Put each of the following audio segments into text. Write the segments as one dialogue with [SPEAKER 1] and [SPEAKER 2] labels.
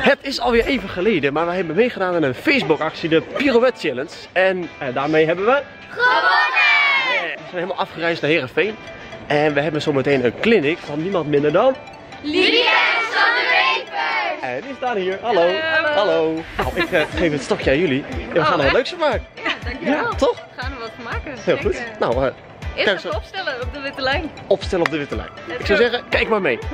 [SPEAKER 1] Het is alweer even geleden, maar wij hebben meegedaan aan een Facebook actie, de Pirouette Challenge. En daarmee hebben we gewonnen! We zijn helemaal afgereisd naar Heerenveen. En we hebben zometeen een clinic van niemand minder dan
[SPEAKER 2] Lydia en Sanne Wepers!
[SPEAKER 1] En die staan hier. Hallo. Hallo. Nou, ik geef het stokje aan jullie. En we gaan er wat leuks van maken.
[SPEAKER 2] Ja, dankjewel.
[SPEAKER 1] Ja, toch?
[SPEAKER 2] We gaan er wat van maken.
[SPEAKER 1] Heel goed. Nou,
[SPEAKER 2] eerst even opstellen op de witte lijn.
[SPEAKER 1] Opstellen op de witte lijn. Ik zou zeggen, kijk maar mee.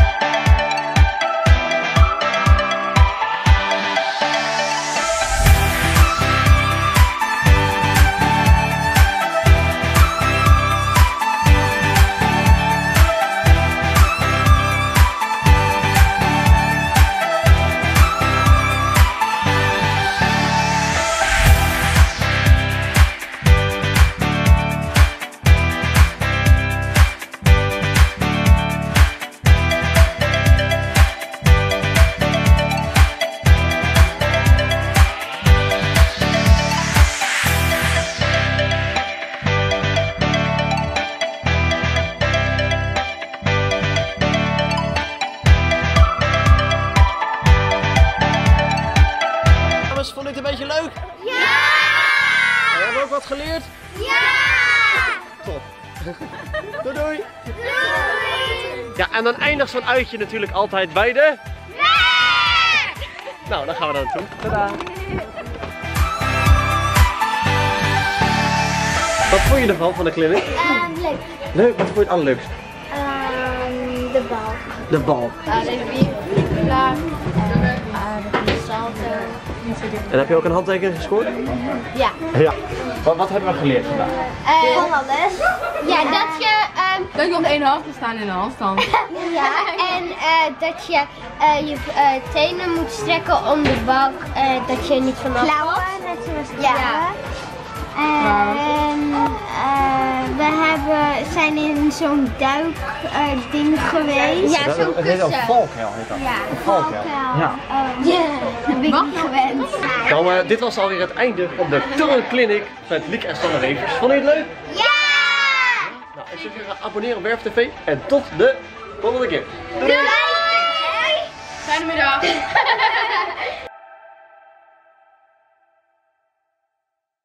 [SPEAKER 1] Vond je het een beetje leuk?
[SPEAKER 2] Ja!
[SPEAKER 1] En hebben we ook wat geleerd?
[SPEAKER 2] Ja!
[SPEAKER 1] Top. Doei doei.
[SPEAKER 2] Doei!
[SPEAKER 1] Ja, en dan eindigt zo'n uitje natuurlijk altijd bij de...
[SPEAKER 2] Nee!
[SPEAKER 1] Nou, dan gaan we daar naartoe. Tadaa. Wat vond je ervan, van de clinic?
[SPEAKER 3] Leuk.
[SPEAKER 1] Leuk, wat vond je het allerleukst?
[SPEAKER 3] De bal.
[SPEAKER 1] De bal.
[SPEAKER 3] De wiepla. De salto.
[SPEAKER 1] En heb je ook een handtekening gescoord?
[SPEAKER 3] Ja.
[SPEAKER 1] Ja. Wat hebben we geleerd vandaag?
[SPEAKER 3] Van alles. Ja,
[SPEAKER 2] Dat je op één hand kan staan in een handstand.
[SPEAKER 3] ja, en dat je je tenen moet strekken om de balk, dat je niet vanaf valt. Ja. En we zijn in zo'n duikding geweest. Ja, zo'n
[SPEAKER 1] Het heet een
[SPEAKER 3] kussen.
[SPEAKER 1] valkuil. Heet dat.
[SPEAKER 3] Ja,
[SPEAKER 1] Een valkuil. Ja.
[SPEAKER 3] Ja, dat ben ik niet gewend.
[SPEAKER 1] Nou, dit was alweer het einde van de Turnclinic met Liek en Sanne Wepers. Vond je het leuk?
[SPEAKER 3] Ja!
[SPEAKER 1] Nou, ik zou zeggen, abonneer op Werf TV en tot de volgende keer.
[SPEAKER 3] Doei!
[SPEAKER 2] Fijne middag.